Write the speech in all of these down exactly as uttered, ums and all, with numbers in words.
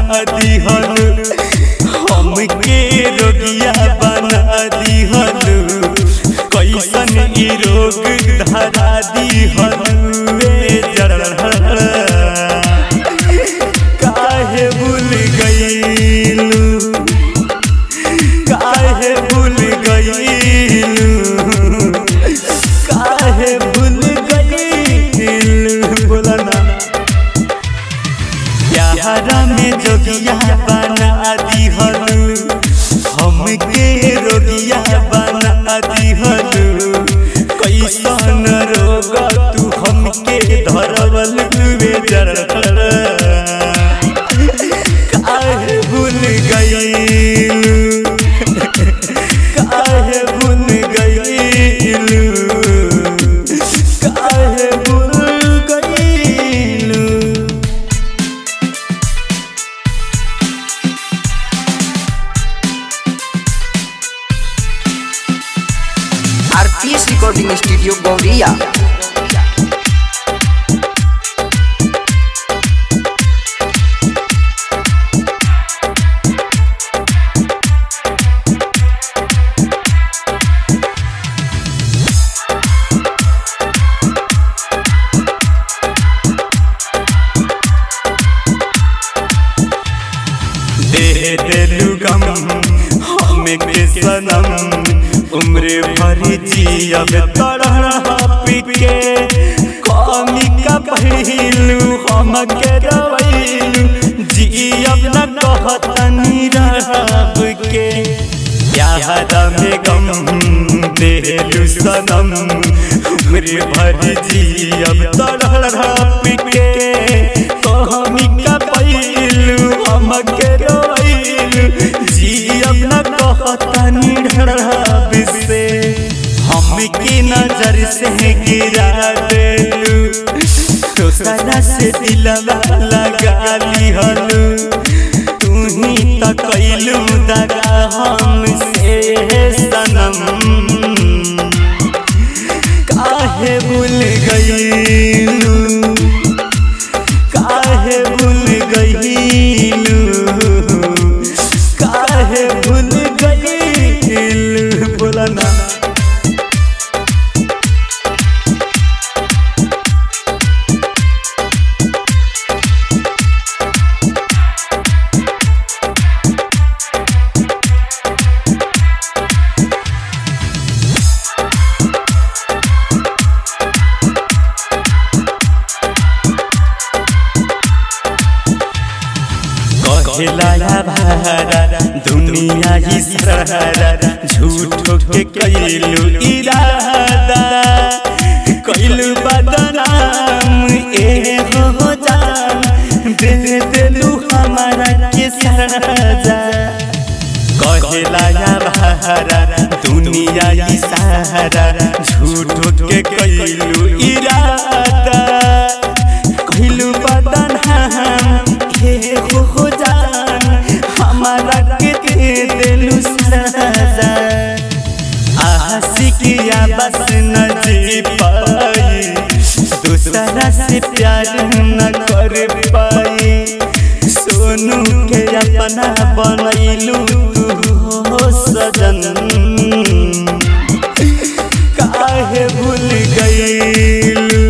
दिहलू, हमके रोगिया बना दिहलू, कैसन ई रोग धरा दिहलू। काहे भूल गईलू, काहे भूल गईलू, काहे भूल गईलू, बोला ना। प्यारा में जोगिया बना दिहलू, हमके रोगिया बना दिहलू, कैसन रोग तू हमके धरवल काहे भूल गईलू, काहे भूल गईलू, काहे भूल गईलू। RPS recording studio Gauriya. दे देलू गम हमें के सनम, उम्र भर जियब तड़पी के, कमी का पहिलू हमके रवैलू, जियब न कहतनी रहब के। प्यारा में गम देलू सनम, उम्र भर जियब तड़पी के, कमी का पहिलू हमके रवैलू, जियब न कहतनी रहब से। हमके नजर से गिरा देलू, दोसरा से दिलवा लगा लिहलू, तू ही त कैलू दगा हमसे सनम। काहे भूल गईलू, काहे भूल गईलू, काहे भूल गईलू, बोला ना। कहलाया भारा दुनिया ही सहारा, झूठो के कैलू इरादा, कैलू बदनाम ए हो जान, दे देलू हमारा के सजा। कहलाया भारा दुनिया ही सहारा, झूठो के कैलू इरादा, कैलू बदनाम ए हो जान, हमारा के दे देलू सजा। आशिकिया बस न जी पाई, दूसरा से प्यार न कर पाई, सोनू के अपना बनैलू तू हो सजन। काहे भूल गईलू,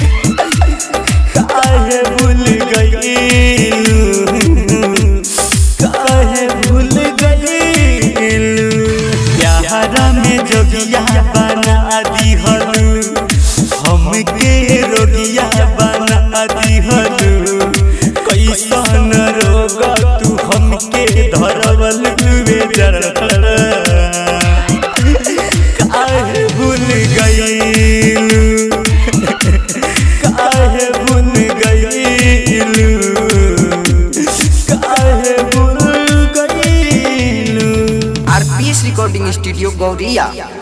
काहे भूल गईलू, काहे भूल गईलू। प्यारा में जोगिया बना दिहलू, हमके रोगिया बना दिहलू, कैसन रोग तू हमके धरवल काहे भूल गईलू, काहे भूल गईलू, काहे भूल गईलू। RPS recording studio Gauriya.